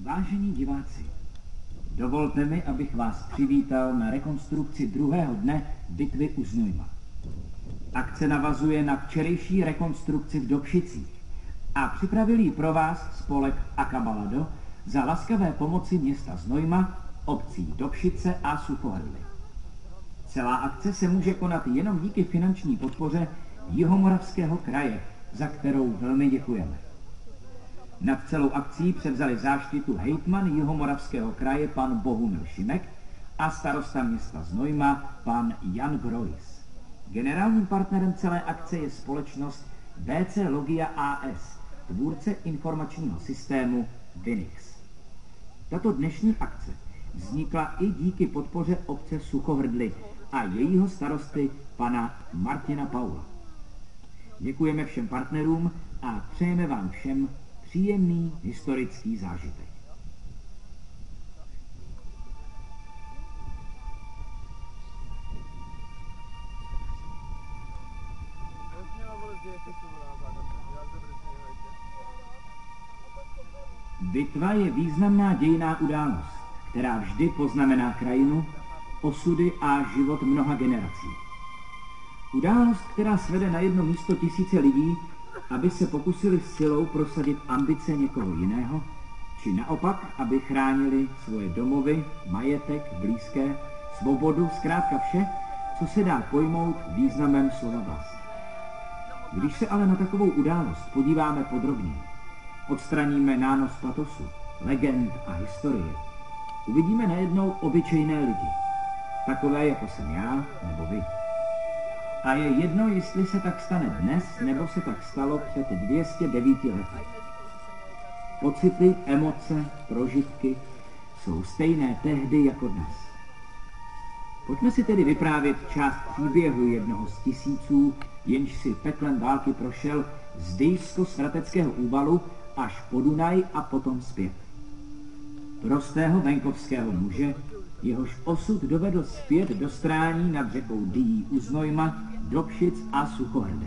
Vážení diváci, dovolte mi, abych vás přivítal na rekonstrukci druhého dne bitvy u Znojma. Akce navazuje na včerejší rekonstrukci v Dobšicích a připravil ji pro vás spolek Akabalado za laskavé pomoci města Znojma, obcí Dobšice a Suchohrady. Celá akce se může konat jenom díky finanční podpoře Jihomoravského kraje, za kterou velmi děkujeme. Nad celou akcí převzali záštitu hejtman Jihomoravského kraje pan Bohumil Šimek a starosta města Znojma pan Jan Grois. Generálním partnerem celé akce je společnost BC Logia AS, tvůrce informačního systému Vinix. Tato dnešní akce vznikla i díky podpoře obce Suchohrdly a jejího starosty pana Martina Paula. Děkujeme všem partnerům a přejeme vám všem příjemný historický zážitek. Bitva je významná dějinná událost, která vždy poznamená krajinu, osudy a život mnoha generací. Událost, která svede na jedno místo tisíce lidí, aby se pokusili silou prosadit ambice někoho jiného, či naopak, aby chránili svoje domovy, majetek, blízké, svobodu, zkrátka vše, co se dá pojmout významem slova vlast. Když se ale na takovou událost podíváme podrobně, odstraníme nános patosu, legend a historie, uvidíme najednou obyčejné lidi, takové jako jsem já nebo vy. A je jedno, jestli se tak stane dnes, nebo se tak stalo před 209 lety. Pocity, emoce, prožitky jsou stejné tehdy jako dnes. Pojďme si tedy vyprávět část příběhu jednoho z tisíců, jenž si peklem války prošel z Dyjsko-Svrateckého úvalu až po Dunaj a potom zpět. Prostého venkovského muže, jehož osud dovedl zpět do strání nad řekou Dyjí u Znojma, Dobšic a Suchohrdel.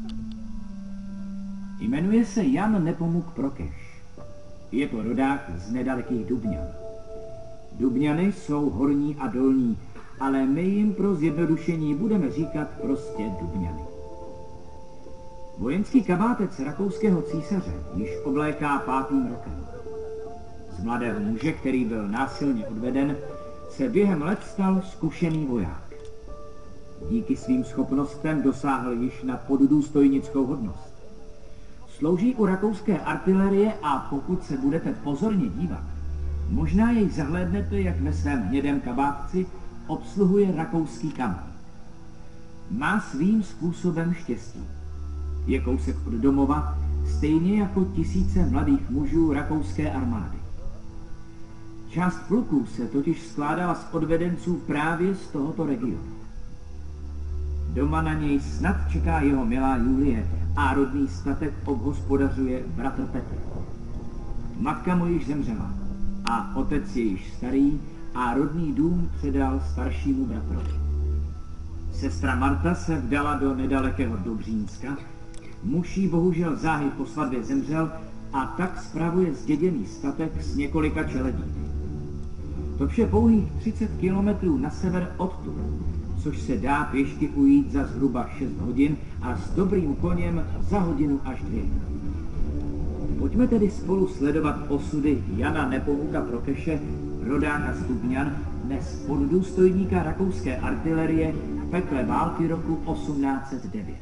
Jmenuje se Jan Nepomuk Prokeš. Je to rodák z nedalekých Dubňan. Dubňany jsou horní a dolní, ale my jim pro zjednodušení budeme říkat prostě Dubňany. Vojenský kabátec rakouského císaře již obléká 5. rokem. Z mladého muže, který byl násilně odveden, se během let stal zkušený voják. Díky svým schopnostem dosáhl již na poddůstojnickou hodnost. Slouží u rakouské artilerie a pokud se budete pozorně dívat, možná jej zahlédnete, jak ve svém hnědém kabátci obsluhuje rakouský kanon. Má svým způsobem štěstí. Je kousek od domova, stejně jako tisíce mladých mužů rakouské armády. Část pluků se totiž skládala z odvedenců právě z tohoto regionu. Doma na něj snad čeká jeho milá Julie a rodný statek obhospodařuje bratr Petr. Matka mu již zemřela a otec je již starý a rodný dům předal staršímu bratrovi. Sestra Marta se vdala do nedalekého Dobřínska, muž jí bohužel záhy po svatbě zemřel a tak spravuje zděděný statek s několika čeledí. To vše pouhých 30 kilometrů na sever odtud, což se dá pěšky ujít za zhruba 6 hodin a s dobrým koněm za hodinu až 2. Pojďme tedy spolu sledovat osudy Jana Nepomuka Prokeše, rodáka z Dubňan, dnes poddůstojníka rakouské artilerie v pekle války roku 1809.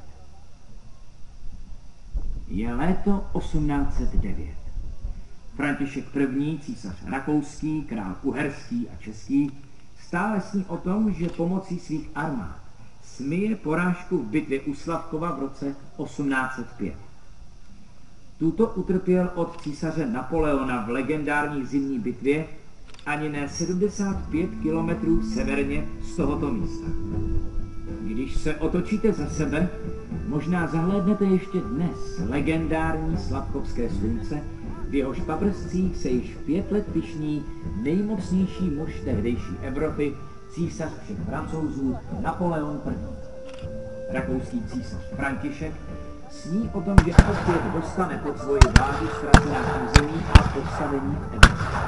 Je léto 1809. František I., císař rakouský, král uherský a český, stále sní o tom, že pomocí svých armád smije porážku v bitvě u Slavkova v roce 1805. Tuto utrpěl od císaře Napoleona v legendární zimní bitvě ani ne 75 kilometrů severně z tohoto místa. Když se otočíte za sebe, možná zahlédnete ještě dnes legendární Slavkovské slunce, v jehož paprscích se již 5 let pyšní nejmocnější muž tehdejší Evropy, císař všech Francouzů Napoleon I. Rakouský císař František sní o tom, že opět dostane pod svoji vládu ztracená území a postavení v Evropě.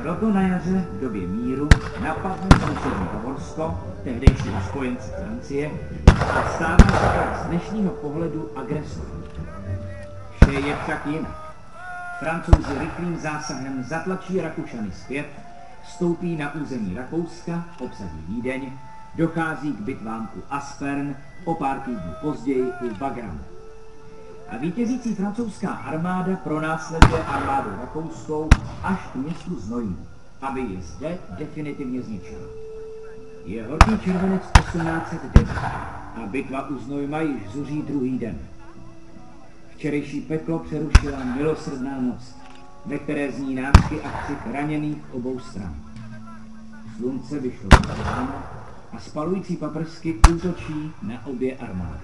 Proto na jaře v době míru napadne sousední Bavorsko, tehdejšího spojence Francie, a stává se tak z dnešního pohledu agresorem. Vše je však jinak. Francouzi rychlým zásahem zatlačí Rakušany zpět, vstoupí na území Rakouska, obsadí Vídeň, dochází k bitvám u Aspern, o pár týdnů později u Bagramu. A vítězící francouzská armáda pronásleduje armádu rakouskou až k městu Znojmu, aby ji zde definitivně zničila. Je horký červenec 1809 a bitva u Znojma již zuří druhý den. Včerejší peklo přerušila milosrdná noc, ve které zní nářky a křik raněných obou stran. Slunce vyšlo z ráno a spalující paprsky útočí na obě armády.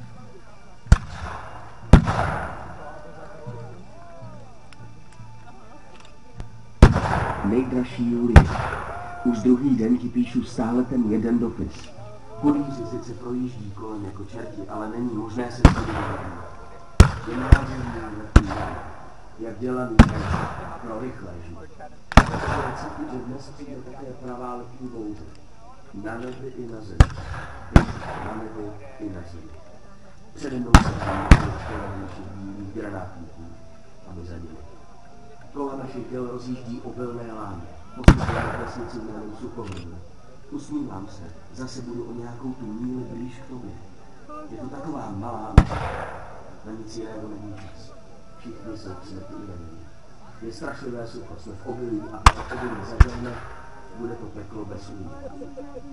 Nejdražší Julie, už druhý den ti píšu stále ten jeden dopis. Podíři sice projíždí kolem jako čerti, ale není možné se podívat. Je návěrný, jak dělaný pro rychlé život. Chci cítit, že dnes přijde také pravá letní bouře. Na nebi i na zemi. Na nebi i na zemi. Přede mnou se kolem našich bílých granátníků a my za nimi. Kola našich děl rozjíždí obilné lány. Postupuje k vesnici jménem Suchohrnu. Usmívám se, zase budu o nějakou tu míli blíž k tobě. Je to taková malá míla. Na nic jiného není čas. Všichni jsou k smrti uraněni. Je strašlivé sucho, jsme v obilí a pokud obilí zažijeme, bude to peklo bez úniku.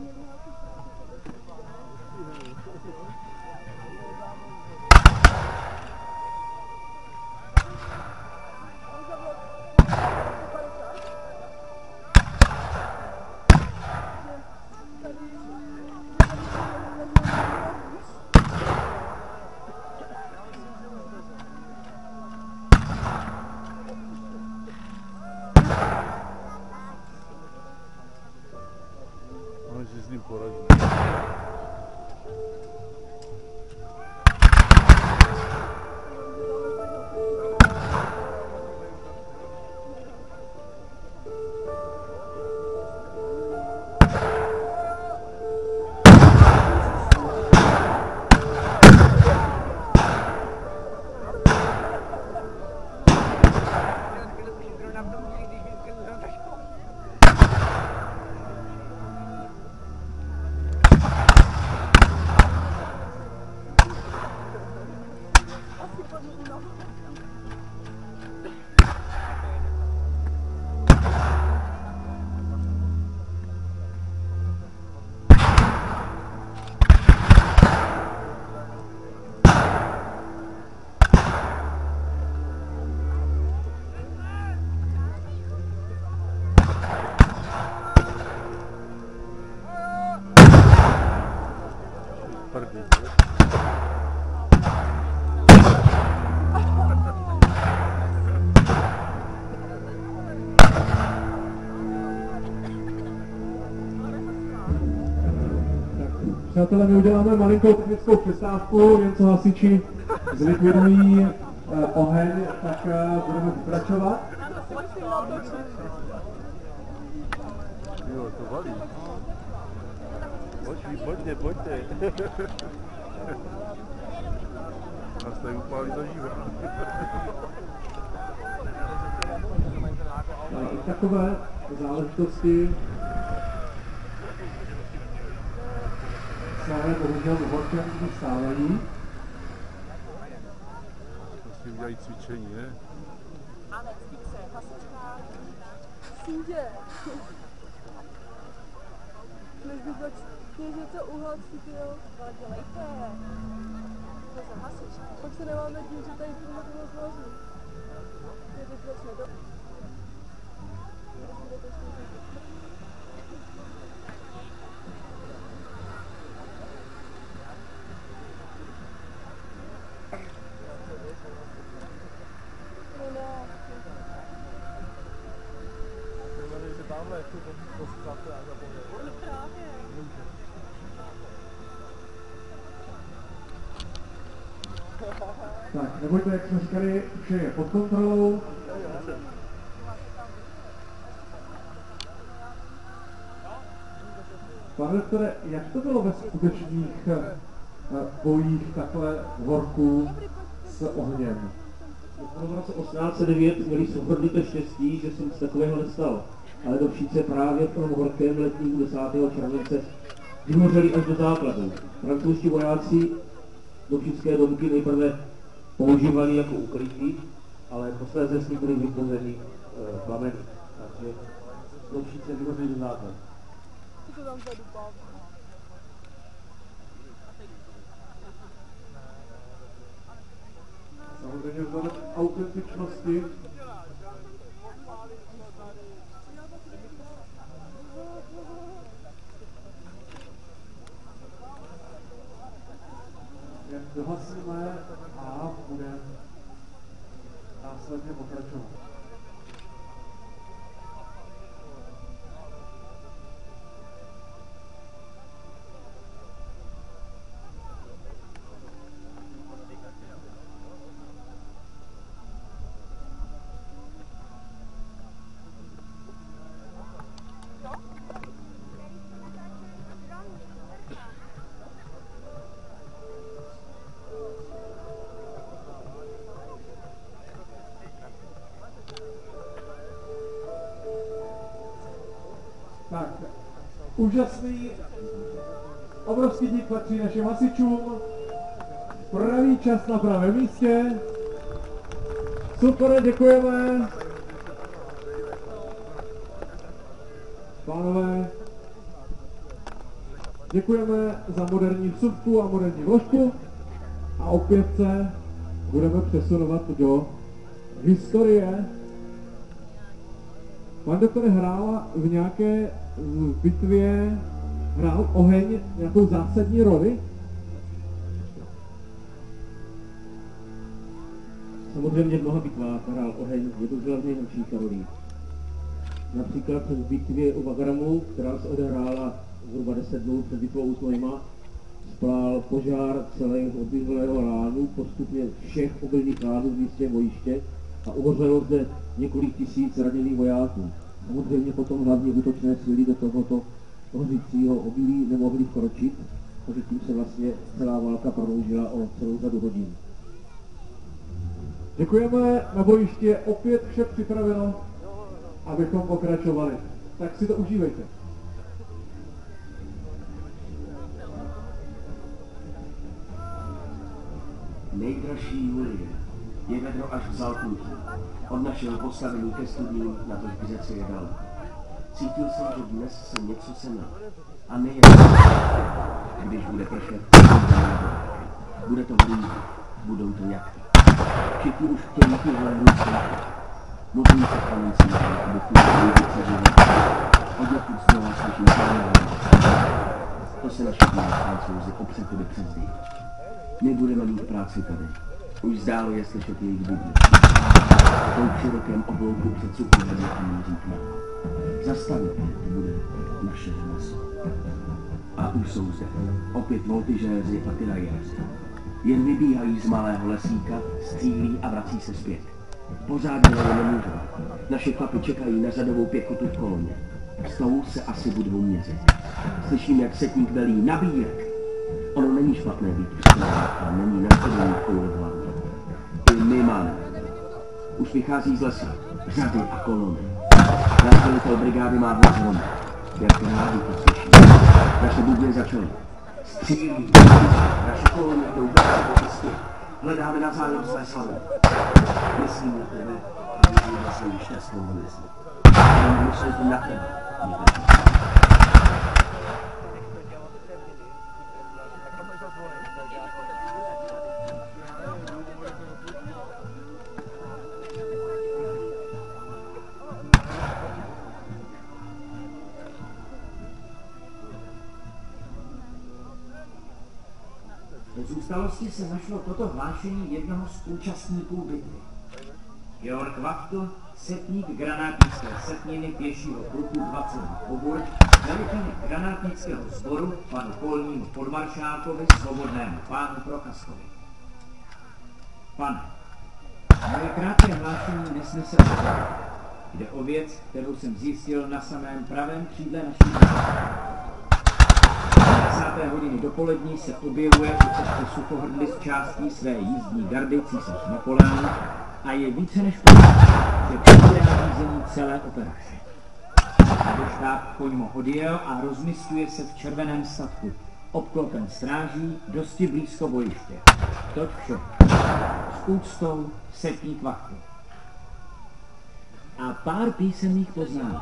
S ním poradí. Přátelé, my uděláme malinkou technickou přestávku, jen co hasiči zlikvidují oheň, tak budeme pokračovat. Jo, to valí. Pojďte, pojďte. Nás tady upálí zažívá. I takové záležitosti máme bohužel v horkem stávají. Vlastně udělají cvičení, ne? Ano, se, hasička, sítě. Než bych pak něco uhlasíte, jo. Ale dělejte. To jsem hasič. Pak se nemáme tím, že tady tohle bylo zloží. Je to proč nedo... Tak, nebojte, jak jsme říkali, vše je pod kontrolou. Pane doktore, jak to bylo ve skutečných bojích takhle v horku s ohněm? V roce 1809 měli svobodný to štěstí, že se nic takového nestalo. Ale do Všice právě v tom horkém letníku 10. července vyhořeli až do základů. Francouzští vojáci do všické domky nejprve používali jako ukrytí, ale posléze s ní byli vypozeni plameny. Takže do Všice vyhořeli do základů. Co to tam zadupám? Samozřejmě vzhledem autentičnosti jak dohasíme a budeme následně pokračovat. Tak, úžasný, obrovský dík patří našim hasičům, pravý čas na pravém místě, super, děkujeme, pánové, děkujeme za moderní vsuvku a moderní vložku a opět se budeme přesunovat do historie. Pan doktor hrál v nějaké bitvě, hrál oheň nějakou zásadní roli? Samozřejmě v mnoha bitvách hrál oheň jednu z hlavních rolí. Například v bitvě u Wagramu, která se odehrála zhruba 10 dnů před bitvou u Znojma, splál požár celého obilného lánu, postupně všech obilných lánů v místě bojiště a uhořelo zde několik tisíc raněných vojáků. Samozřejmě potom hlavně útočné síly do tohoto hořícího obilí nemohly vkročit, takže tím se vlastně celá válka prodloužila o celou řadu hodin. Děkujeme, na bojišti je opět vše připraveno, abychom pokračovali. Tak si to užívejte. Nejdražší Julie je vedro až k Zaltnutí. Od našeho postavení ke studním na tož k řece je daleko. Cítil jsem, že dnes se něco semá. A nejen když bude pršet, bude to blíž, budou to jachty. Všichni už chtějí tyhle hru světě. Modlím se v paměcí, aby chvíli vyceřili. Od jakým znova slyším pánové. To se naši Francouzi opřetili přes dých. My budeme mít práci tady. Už zdálo je slyšet jejich bydly. V tom širokém oblouku před suchým vedletím říkají. Zastavit bude naše řemeslo. A už jsou zde. Opět voltyžéři a tirajéři. Jen vybíhají z malého lesíka, střílí a vrací se zpět. Pořádně je nemůžou. Naše chlapi čekají na řadovou pěchotu v koloně. S tou se asi budou měřit. Slyším, jak setník velí nabíjek. Ono není špatné být připraven, ale není nastavený koule v hlavě. I my máme. Už vychází z lesa, řady a kolony. Náš velitel brigády má hlas hromad. Jak rádi to slyší. Naše bubny začaly. Střílí, naše kolony jdou velice po cestě. Hledáme navzájem své slavy. Myslím na tebe a vidím na svou šťastnou hvězdu. Myslím na tebe, někde. V zůstalosti se našlo toto hlášení jednoho z účastníků bitvy. Georg Wachtl, setník granátnické setniny pěšího pluku 22 Pobur, velitel granátnického sboru panu polnímu podmaršálkovi svobodnému pánu Prochaskovi. Pane, moje krátké hlášení nesnese obsahu. Jde o věc, kterou jsem zjistil na samém pravém křídle naší země. hodiny dopolední se objevuje u cesty suchohrdly z částí své jízdní gardy císař Napoleon a je více než pořád, že přebírá řízení celé operace. Štáb poňmo odjel a rozmistuje se v červeném statku, obklopen stráží, dosti blízko bojiště. Toť vše. S úctou setník vachtu. A pár písemných poznámek.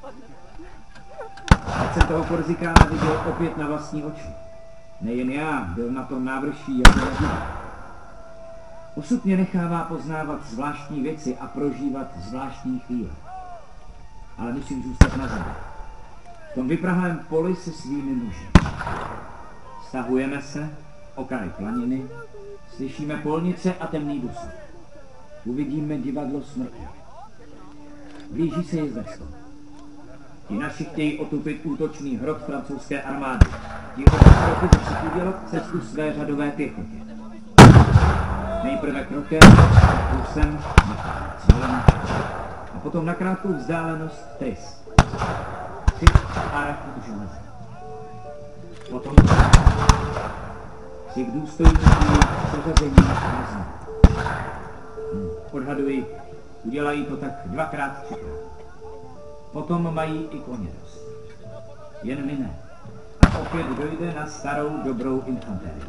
Ať jsem toho Korzikána viděl opět na vlastní oči. Nejen já, byl na tom návrší jako na. Osud mě nechává poznávat zvláštní věci a prožívat zvláštní chvíle. Ale musím zůstat na zemi. V tom vyprahlém poli se svými muži. Stahujeme se, okraj planiny, slyšíme polnice a temný dusek. Uvidíme divadlo smrti. Blíží se jezdestvo. Ti naši chtějí otupit útočný hrot francouzské armády. Ti opravdu chtějí udělat cestu své řadové pěchotě. Nejprve krokem, kusem, cílem, a potom na krátkou vzdálenost trys. Cit a rachu železa. Potom si k důstojníků přeřazení na zem. Odhaduji, udělají to tak 2x, 3x. Potom mají i koně dost. Jen my ne. A opět dojde na starou dobrou infantérii.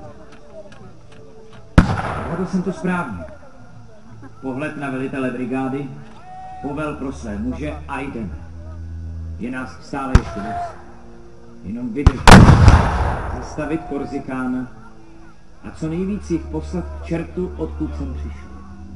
Odhadl jsem to správně. Pohled na velitele brigády, povel pro své muže a jdeme. Je nás stále ještě dost. Jenom vydržet. Zastavit Korzikána a co nejvíc jich poslat k čertu, odkud jsem přišel.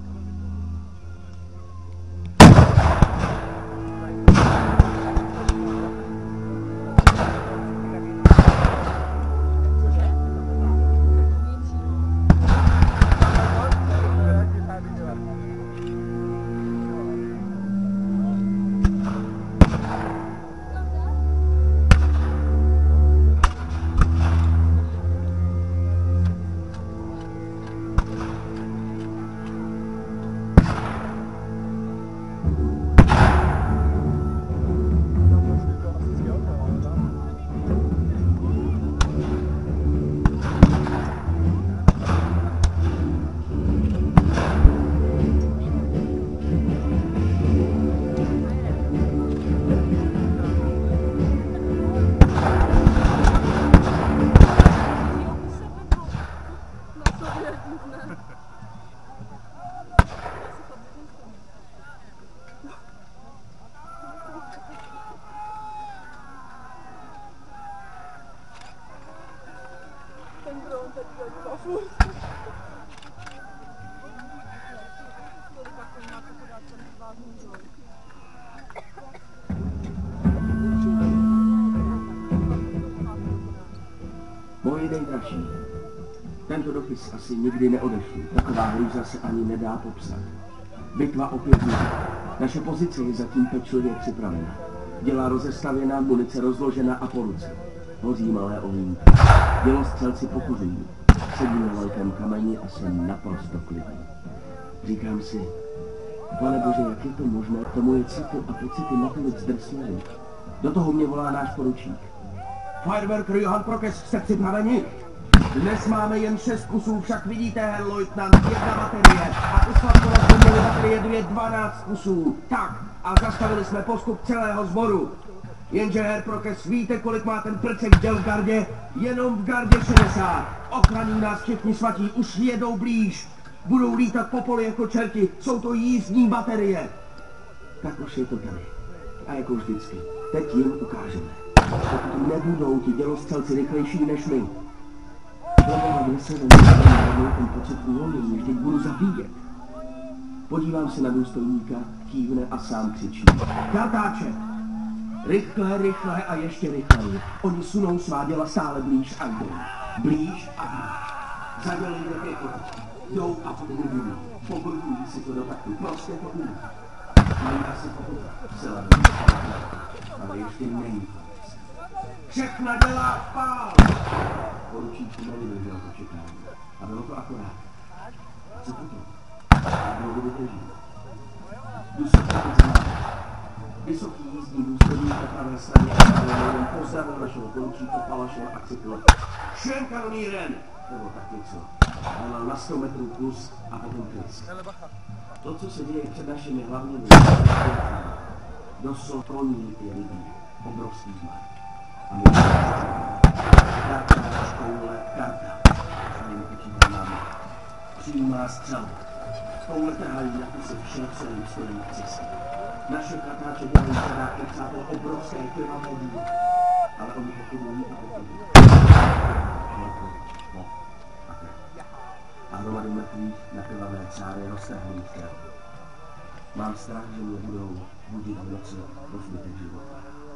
Moje nejdražší. Tento dopis asi nikdy neodešlu. Taková hruza se ani nedá popsat. Bitva opět bude. Naše pozice je zatím pečlivě připravena. Děla rozestavěná, munice rozložena a po ruce. Hoří malé ohýnky. Dělostřelci pokuřují. Sedím na velkém kameni a jsem naprosto klidný. Říkám si, Pane Bože, jak je to možné, to moje citu a pocity natolik zdrsněly. Do toho mě volá náš poručík. Fireworker Johann Prokes, jste připraveni? Dnes máme jen 6 kusů, však vidíte, herr Leutnant, 1 baterie. A usladkovat jsme měli baterie 12 kusů. Tak, a zastavili jsme postup celého sboru. Jenže, herr Prokes, víte, kolik má ten prcek děl v gardě? Jenom v gardě 60. Ochraní nás všichni svatí, už jedou blíž. Budou lítat po poli jako čerti, jsou to jízdní baterie. Tak už je to tady. A jako vždycky, teď jim ukážeme. Pokud nebudou ti dělostřelci rychlejší než my. Hlavně, kde se neměl ten pocit uvolnění, vždyť budu zabíjet. Podívám se na důstojníka, kývne a sám křičí. Kartáče! Rychle, rychle a ještě rychleji. Oni sunou svá děla stále blíž a jdou. Blíž a blíž. Zadělej do pěchoty. Jdou a podrubují. Povrchují si to do taktu. Prostě to umí. Mají asi pochopit. Celá blíž. Ale ještě není. Všechna dělá pál! Poručík nevydržel to čekání. A bylo to akorát. Co potom? Dlouho vydrží. Jdu se teď za námi. Vysoký jízdní důstojník na pravé straně jen pozdravil našeho poručíka Palaše a cykl Schön kanonieren! Nebo tak něco. Volal na 100 metrů plus a potom klid. To, co se děje před našimi hlavními dosou koní je lidí. Obrovský zmar. A my karta, škoule, karta. Už mi počítá námi. Přijímá střelu. Koule trhají na kusy vše, co jim stojí v cestě. Naše katáče dělají předáky přátel obrovské krvavé díly. Ale oni pochybují a pochybují. A hromady mrtvých na krvavé cáry roztrhaných těl. Mám strach, že mě budou budit v noci do zbytek života.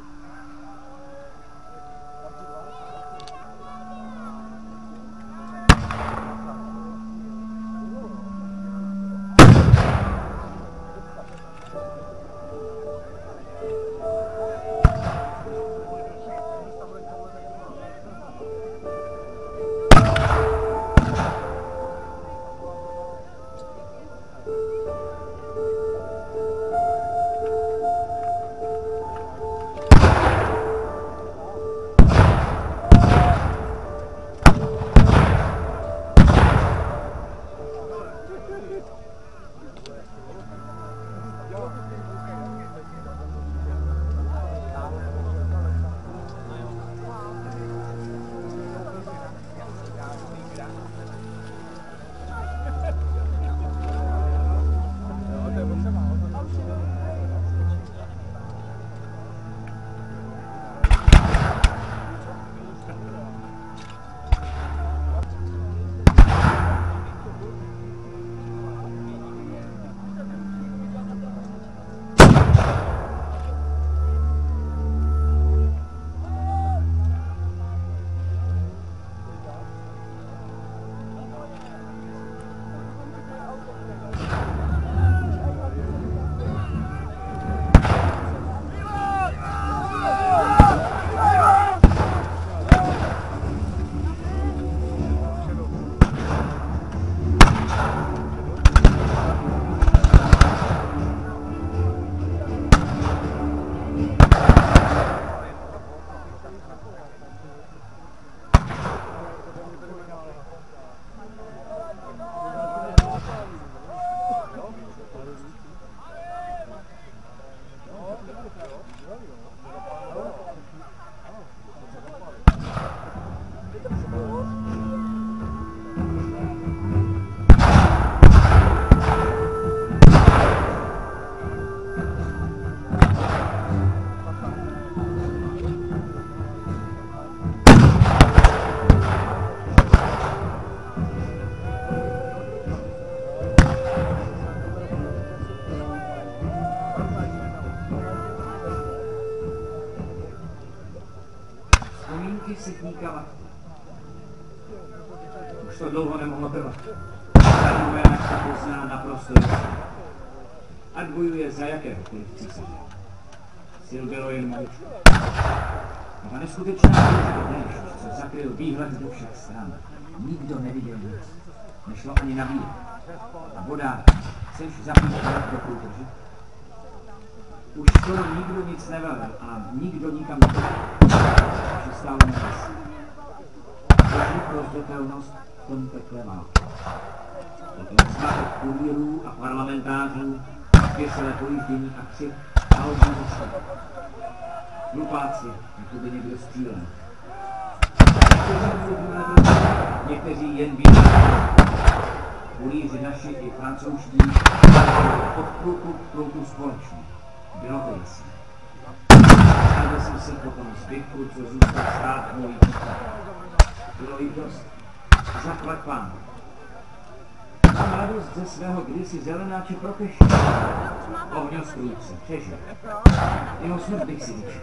Setníka Vatka. Už to dlouho nemohlo trvat. Ten voják se pozná naprosto jasně. Ať bojuje za jakéhokoliv císaře. Sil bylo jen maličko. A ta neskutečná déšť, co zakryl výhled do všech stran. Nikdo neviděl nic. Nešlo ani na výlet. A voda chceš zapít do průtrži? Už skoro nikdo nic nevelel a nikdo nikam nechodil. Přistálo na čas. Boží prozřetelnost v tom pekle války. Potom zmatek kurýrů a parlamentářů, věselé pojíždění a křik a hodně zase. Hlupáci, jako by někdo střílel. Někteří jen víc. Kurýři naši i francouzští od pluku k pluku společně. Bylo to jasné. Stále jsem se potom zbytku, co zůstal stát mojí postavy. Bylo jí dost. Zaplať pán. Mám radost ze svého kdysi zelenáče Prokeše. Ohňostrůjce, přežil. Jeho smrt bych si vyčil.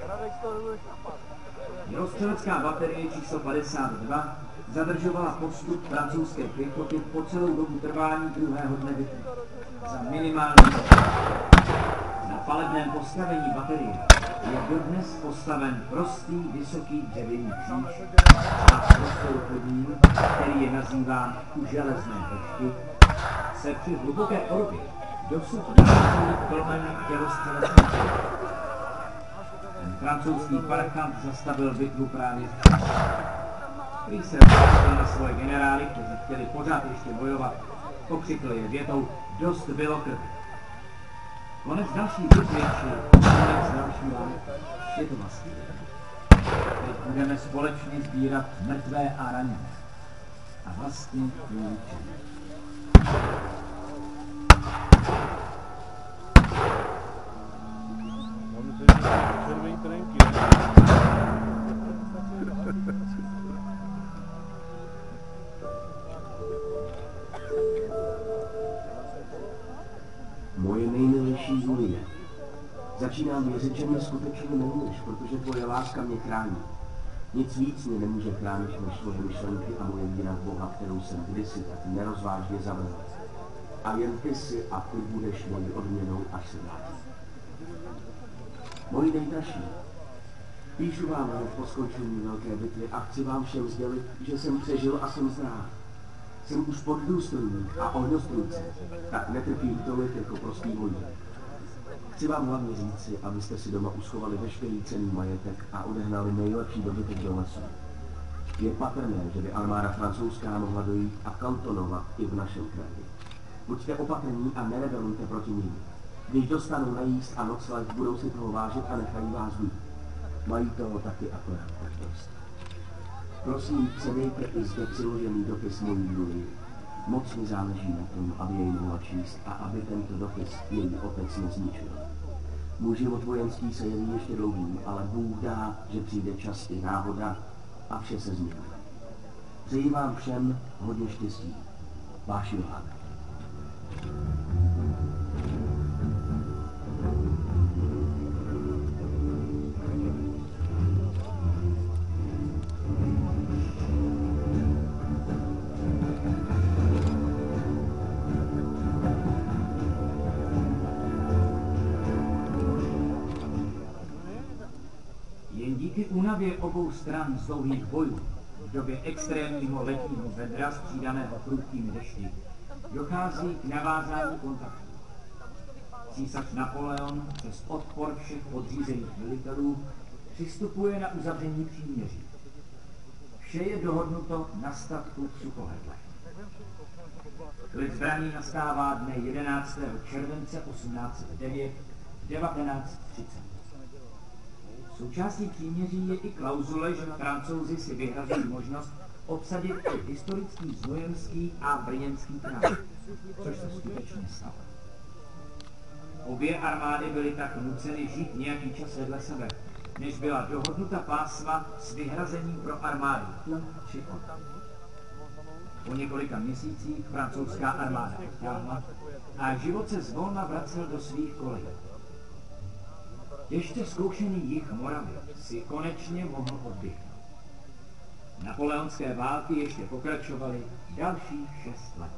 Jeho střelecká baterie číslo 52 zadržovala postup francouzské pěchoty po celou dobu trvání druhého dne bitvy. Za minimální na palebném postavení baterie je dodnes postaven prostý, vysoký dřevěný kříž a prostor pod ním, který je nazýván u železné pešky, se při hluboké orbě dosud nachází plmen tělostřelecké. francouzský parchant zastavil bitvu právě v čase. Když se vrátil na svoje generály, kteří chtěli pořád ještě bojovat, pokřikl je větou: dost bylo krve. Konec další bitvy, či konec další války, je to vlastní. Teď budeme společně sbírat mrtvé a raněné. A vlastně vyučené. Máme se červený trenky. Moje nejmilejší Julie, začínám věřit, že mě skutečně miluješ, protože tvoje láska mě chrání. Nic víc mě nemůže chránit než tvoje myšlenky a moje víra v Boha, kterou jsem kdysi tak nerozvážně zavrhl. A jen ty si a ty budeš mojí odměnou, až se vrátím. Moji nejdražší, píšu vám hned po skončení velké bitvy a chci vám všem sdělit, že jsem přežil a jsem zdrav. Jsem už poddůstojník a ohňostrůjce, tak netrpím tolik jako prostý vojník. Chci vám hlavně říci, abyste si doma uschovali veškerý cenný majetek a odehnali nejlepší dobytek do lesu. Je patrné, že by armáda francouzská mohla dojít a kantonovat i v našem kraji. Buďte opatrní a nerebelujte proti nim. Když dostanou najíst a nocleh, budou si toho vážit a nechají vás být. Mají toho taky akorát tak dost. Prosím, přemejte i zde přiložený dopis mojí Julii. Moc mi záleží na tom, aby jej mohla číst a aby tento dopis její otec nezničil. Můj život vojenský se jeví ještě dlouhý, ale Bůh dá, že přijde čas i náhoda a vše se změní. Přeji vám všem hodně štěstí. Váš Johan. Díky únavě obou stran z dlouhých bojů v době extrémního letního vedra střídaného prudkými dešti dochází k navázání kontaktu. Císař Napoleon přes odpor všech podřízených velitelů přistupuje na uzavření příměří. Vše je dohodnuto na statku v Suchohedlech. Klid zbraní nastává dne 11. července 1809 v 19:30. Součástí příměří je i klauzule, že Francouzi si vyhrazují možnost obsadit historický Znojemský a Brněnský kraj, což se skutečně stalo. Obě armády byly tak nuceny žít nějaký čas vedle sebe, než byla dohodnuta pásma s vyhrazením pro armádu tu či on. Po několika měsících francouzská armáda odtáhla a život se zvolna vracel do svých kolejí. Ještě zkoušený jih Moravy si konečně mohl oddychnout. Napoleonské války ještě pokračovaly dalších 6 let.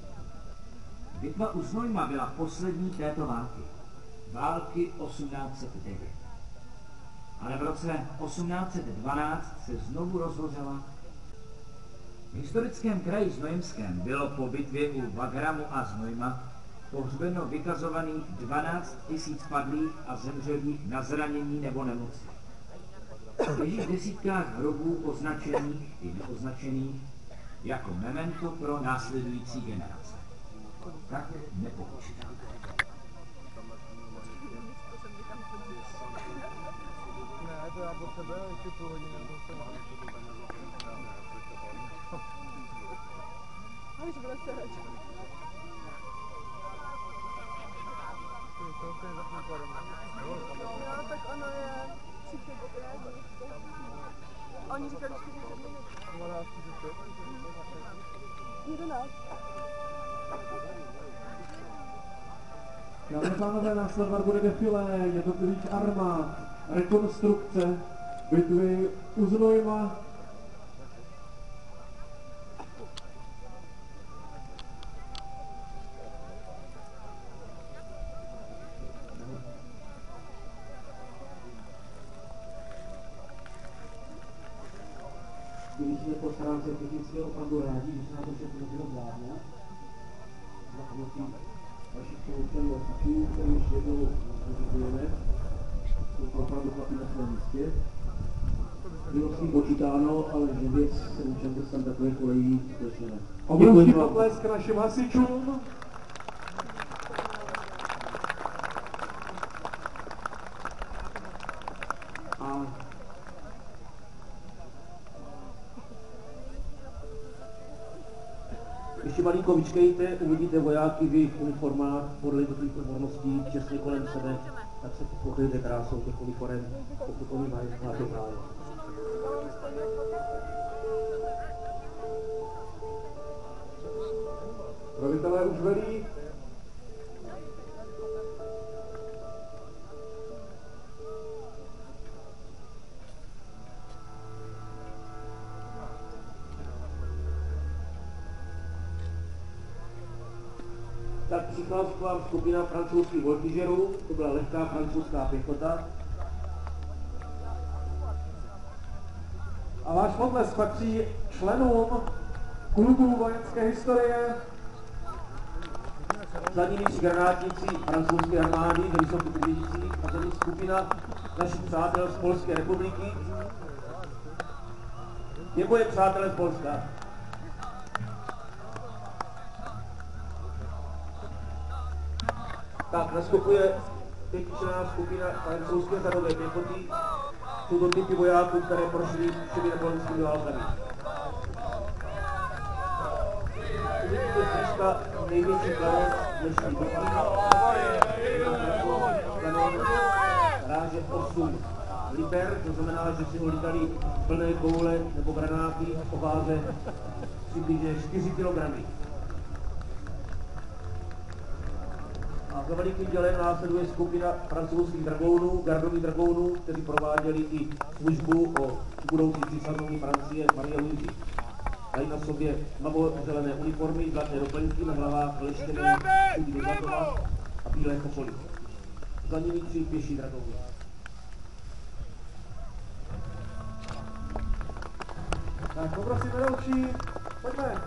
Bitva u Znojma byla poslední této války. Války 1809. Ale v roce 1812 se znovu rozhořela. V historickém kraji Znojemském bylo po bitvě u Wagramu a Znojma pohřbeno vykazovaných 12 000 padlých a zemřelých na zranění nebo nemoci. Leží v desítkách hrobů označených i neoznačených jako memento pro následující generace. Tak nepokušitelné. Ne, to já po sebe ještě půl hodiny ale že bude se hračka. Jo, tak ono je 35. Oni říkali 40 minut. 11. Dámy a pánové, následovat bude defilé jednotlivých armád, rekonstrukce bitvy u Znojma. Byli jsme po stránce technické opravdu rádi, že se na to všechno bylo zvládne. Za pomocí vašich spolupčanů a všichni, který ještě jednou vyžadujeme, to opravdu platí na své místě. místě. Bylo s tím počítáno, ale že věc se účastí tam takové kolejí skutečně ne. Obrovský potlesk našim hasičům. A ještě malinko vyčkejte, uvidíte vojáky v jejich uniformách, podle jednotlivých odborností, čestně kolem sebe, tak se pochlíte krásou těch uniform, pokud oni máte zájem. velitelé už velí. Tak přichází k vám skupina francouzských voltižerů, to byla lehká francouzská pěchota. A váš potlesk patří členům klubu vojenské historie. Za nimi granátníci francouzské armády ve Vysokých Ulicích a za nimi skupina našich přátel z Polské republiky. Jako je přátelé z Polska? Tak nastupuje pětičlenná skupina francouzské řadové pěchoty. Jsou to typy vojáků, které prošly všemi napoleonskými válkami. Uvidíte získa největší kanon dnešní doby. Kanon ráže 8 liber, to znamená, že si ho lítali plné koule nebo granáty o váze přibližně 4 kg. A za velikým dělem následuje skupina francouzských dragounů, gardových dragounů, kteří prováděli i službu o budoucí císařovny Francie Marie Louise. Mají na sobě tmavo-zelené uniformy, zlaté doplňky, na hlavách leštěné kudy do zlatova a bílé košoly. Za nimi 3 pěší dragouni. Tak poprosím vedoucí, pojďme.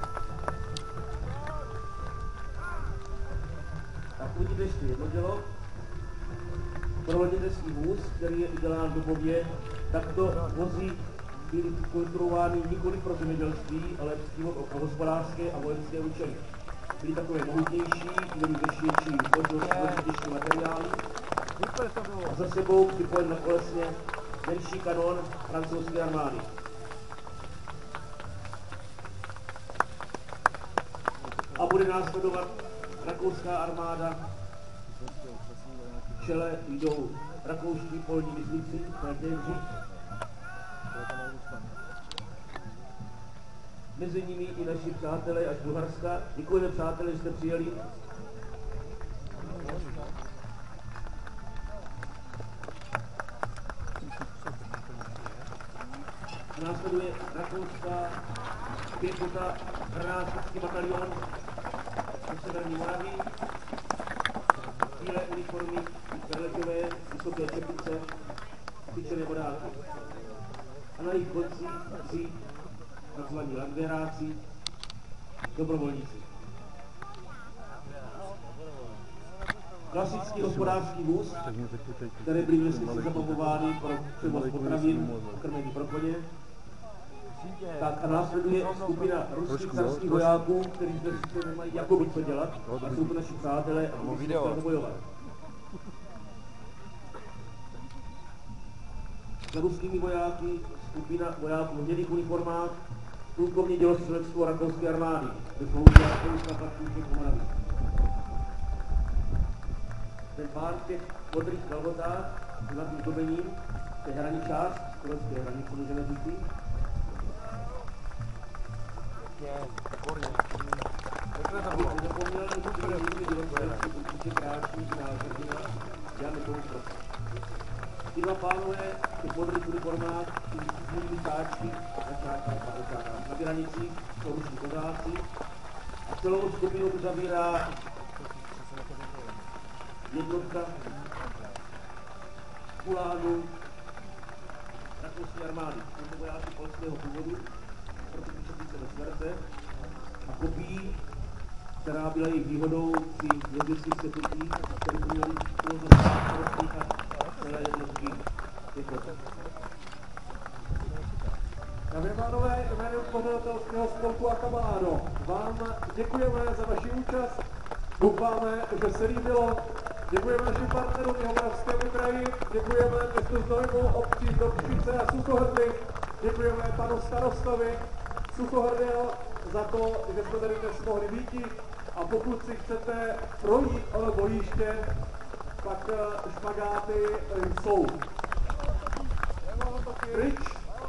Tak uvidíte ještě jedno dělo. Provodětecký vůz, který je udělán dobově, takto vozy byly konstruovány nikoli pro zemědělství, ale přímo pro hospodářské a vojenské účely. Byly takové mohutnější, měly větší možnost těžší materiály. A za sebou připojen na kolesně menší kanon francouzské armády. A bude následovat rakouská armáda. V čele jdou rakouští polní myslíci, Feldjenři. Mezi nimi i naši přátelé až Bulharska. Děkujeme přátelé, že jste přijeli. Následuje rakouská pěchota, granářský batalion do Severní Moravy. Bílé uniformy, berletové, vysoké čepice, tyčené vodáky. A na jejich koncích 3 takzvaní landvéráci, dobrovolníci. Klasický hospodářský vůz, které byly vesnice zabavovány pro převoz potravin a krmení pro koně. Tak a následuje skupina ruských carských vojáků, kteří zde sice nemají jakoby co dělat, a jsou to naši přátelé a musí se bojovat. Za ruskými vojáky skupina vojáků v hnědých uniformách, průkovní dělostřelectvo rakouské armády, kde slouží rakouská patříček Moravy. Ten pán v těch modrých kalhotách s zlatým dobením, to je hraničář z turecké hranice, můžeme říci. Abych nezapomněl, že to bude hudby dělostřelectvo určitě kráčí názorná, já nekomu prostě. Ti dva pánové v těch modrých uniformách, ty zmíní táčky, na běranicích jsou ruční kozáci a celou skupinu tu zabírá jednotka kulánů rakouské armády. Jsou to vojáci polského původu, proto píše se ve sverte a kopí, která byla jejich výhodou při jezdecích setutích, které měli uložené celé jednotky pěchoty. pořadatelského spolku Akamádo. Vám děkujeme za vaši účast. Doufáme, že se líbilo. Děkujeme našim partnerům Jihomoravskému kraji. Děkujeme městu Znojmu, obcí Dobšice a Suchohrdy. Děkujeme panu starostovi Suchohrdel za to, že jsme tady dnes mohli být. A pokud si chcete projít ono bojiště, tak špagáty jsou pryč.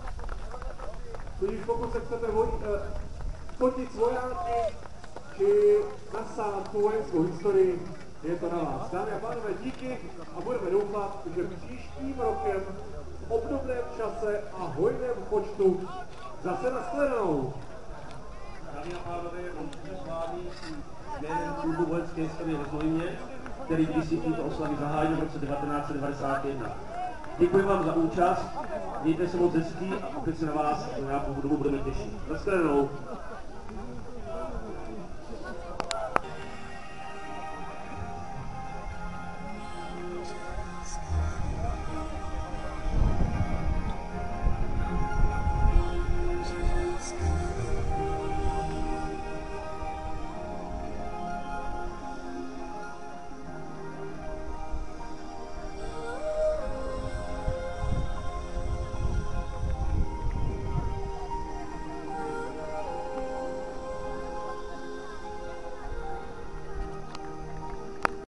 Tudíž pokud se chcete fotit s vojáky či nasát tu vojenskou historii, je to na vás. Dámy a pánové, díky a budeme doufat, že příštím rokem v obdobném čase a hojném počtu zase nashledanou. Dámy a pánové, slávný jménem klubu vojenské historie ve Znojmě, který kdysi tyto oslavy zahájil v roce 1991. Děkuji vám za účast, mějte se moc hezký a opět se na vás za nějakou dobu budeme těšit. Nashledanou.